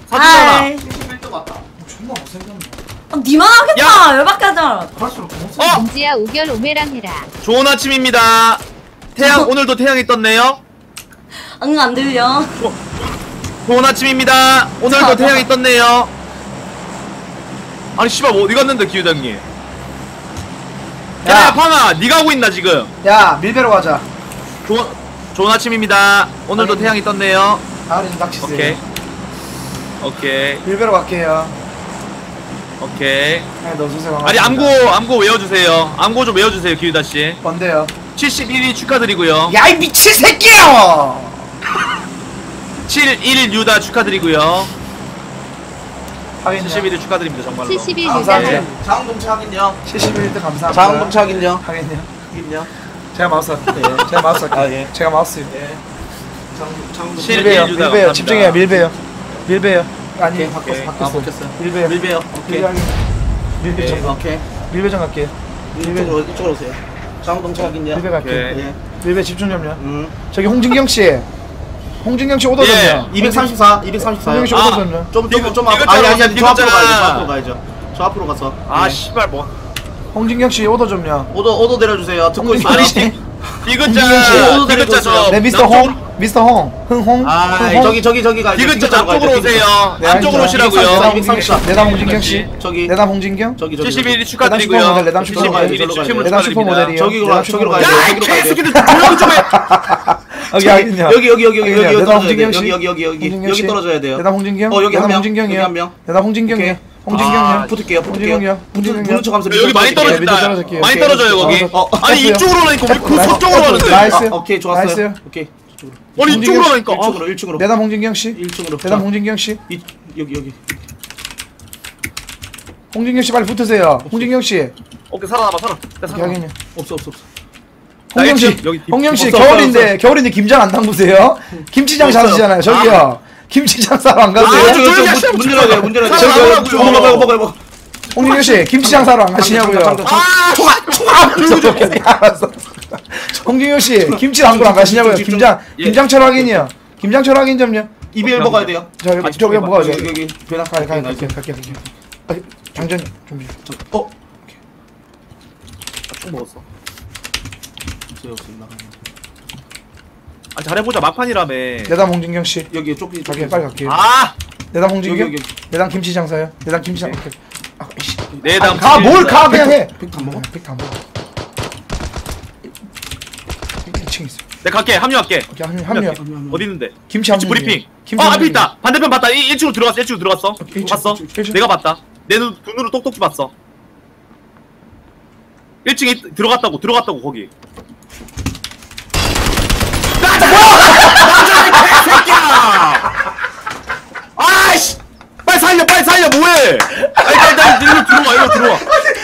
사주잖아. 71등 같다. 존나 못생겼네. 니만 하겠다. 열받게 하자. 갈수록 더 못생겼어. 은지야 우결 오메랑 해라. 좋은 아침입니다. 태양 오늘도 태양이 떴네요. 응, 안 들려. 좋은 아침입니다. 오늘도 태양이 떴네요. 아니 씨발 뭐 어디 갔는데 기회장님. 야 팡아 니가 하고 있나 지금. 야 밀배로 가자. 좋은 아침입니다. 오늘도 아니, 태양이 떴네요. 가을이 낚시세. 오케이 오케이 밀배로 갈게요. 오케이. 아니 너 소생 아니 암고 외워주세요. 암고 좀 외워주세요 기회다씨. 뭔데요? 71위 축하드리고요. 야이 미친 새끼야! 71 유다 축하드리고요. 하긴요. 71위 축하드립니다 정말로. 71 감사합니다. 유다. 자웅동체 확인요. 71등 감사합니다. 자웅동체 확인요. 하긴요. 확인요. 제가 마우스 할게요. 제가 마우스 할게요. 아, 예. 제가 마우스. 예. 자웅동체. 실- 밀배요. 밀배요. 밀배요. 감사합니다. 집중해요. 밀배요. 밀배요. 아니 오케이, 바뀌었어. 오케이. 바뀌었어. 바뀌었어요. 밀배요. 밀배요. 오케이. 밀배정. 오케이. 밀배정 갈게요. 이쪽으로 오세요. 자웅동체 확인요. 밀배 갈게요. 오케이. 예. 밀배 집중 좀요. 저기 홍진경 씨. 홍진경 씨 오더 예. 좀요. 234. 234요. 홍진경 씨 아. 오더 좀요. 좀 이거 아니 저 이거 앞으로 가야죠. 저 있잖아. 앞으로 가야죠. 저 앞으로 가서. 아 예. 씨발 뭐. 홍진경 씨 오더 좀요. 오더 내려주세요. 듣고 있어요. 아니 씨. 디귿자 홍진경 씨. 디귿자 저 네 미스터 홍. 미스터 홍. 흥홍. 아 흥홍. 저기 가야죠. 디귿자 앞쪽으로 오세요. 네, 앞쪽으로 알겠습니다. 오시라고요. 234. 내담 홍진경 씨. 저기 내담 홍진경. 저기 71위 내담 축하드리고요. 슈퍼모델, 내담 슈퍼모델. 71위 축하드립니다. 내담 슈퍼모델이요. 저기로 가야 돼요. 야, 이 저기로 가야 돼요. 개새끼들 조용 좀 해. 여기 하긴요. 여기 내담 홍진경 씨. 여기 떨어져야 돼요. 내담 홍진경. 여기 한 내담 명. 홍진경이요. 여기 한 명. 내담 홍진경이요. 오케이. 홍진경이요. 붙을게요. 홍진경이요. 붙는 척하면서 여기 많이 밑에 떨어진다. 떨어질게요. 많이 오케이. 떨어져요 거기. 아니 됐어요. 이쪽으로 가니까 우리 그 나이스. 서쪽으로 가는데. 나이스. 오케이 좋았어요. 나이스. 오케이. 아니 이쪽으로 가니까. 1층으로. 내담 홍진경 씨. 1층으로. 내담 홍진경 씨. 여기. 홍진경 씨 빨리 붙으세요. 홍진경 씨. 오케이 살아남아 살아. 여기 하긴요. 없어. 홍경 씨. 여기 홍경 씨 없어, 겨울인데 김장 안 담그세요? 김치장 없어요. 사시잖아요. 저기요. 김치장 사러 안 가세요? 문 열어야 돼요. 문 열어야 돼요. 저기 먹어. 홍진경 씨 김치장 사러 안 가시냐고요? 알았어. 홍진경 씨 김치 담그러 안 가시냐고요? 김장철 확인이요. 김장철 확인 좀요. 이별 먹어야 돼요. 저기 뭐가 오죠? 여기 배낭 갈게. 장전 준비. 총 먹었어. 아 잘해보자 막판이라며. 내담 홍진경 씨. 여기 쪽비 갈게요. 빨리 갈게요. 아 내담 홍진경. 여기. 내담 김치장 사요. 내담 김치장. 오케이. 내담. 뭘 가 그냥 해. 팩도 안 먹어? 팩도 안 먹어. 2층 있어. 내가 갈게 합류할게. 오케이 합류. 어디 있는데? 김치 김치 합류. 브리핑. 김치 앞에 합류. 있다. 반대편 봤다. 1층으로 들어갔어. 1층으로 들어갔어. 봤어? 일층. 내가 봤다. 내 눈으로 똑똑히 봤어. 1층에 들어갔다고 거기. 아이씨! 빨리 살려 뭐해! 일단 일로 들어와.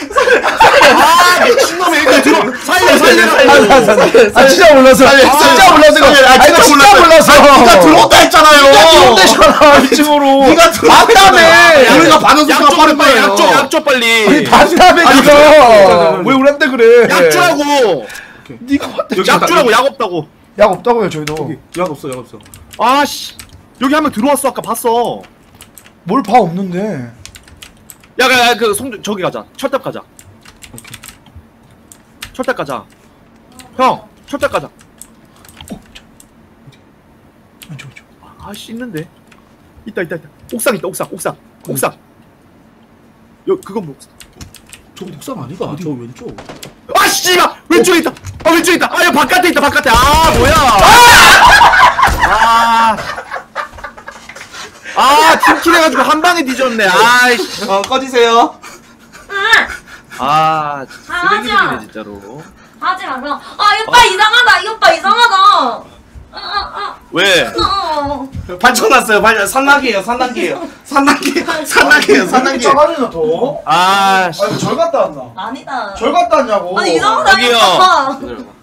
아 미친놈이 이거 들어와. 살려. 진짜 몰라서. 진짜 몰라서. 네가 들어온다 했잖아요. 들어온다잖아. 2층으로. 네가 들어왔다며. 우리가 반응 수가 빠른 거예요. 약줘 빨리. 아니 반다며 니가. 왜 우리한테 그래? 약주라고. 니가 봤대. 약주라고 약 없다고. 약 없다고요 저희도. 약 없어. 아씨 여기 한 명 들어왔어 아까 봤어. 뭘 봐 없는데. 야그 저기 가자. 철탑 가자. 철탑 가자. 형 철탑 가자. 저. 아씨 있는데. 있다. 옥상 있다. 옥상. 그건 뭐? 저 옥상 아니다. 저 왼쪽. 아 씨발 왼쪽에 있다. 왼쪽에 있다. 야 바깥에 있다. 아 뭐야? 팀킬 해가지고 한 방에 뒤졌네. 아이씨. 꺼지세요. 쓰레기들이네 진짜로. 하지마 그럼. 이 오빠 이상하다. 이 오빠 이상하다. 왜? 발전났어요. 산낙이에요. 짜가지나 더. 아 씨. 절 갔다 왔나? 아니다. 절 갔다 왔냐고. 아니 이상하다. 여기요. 이거.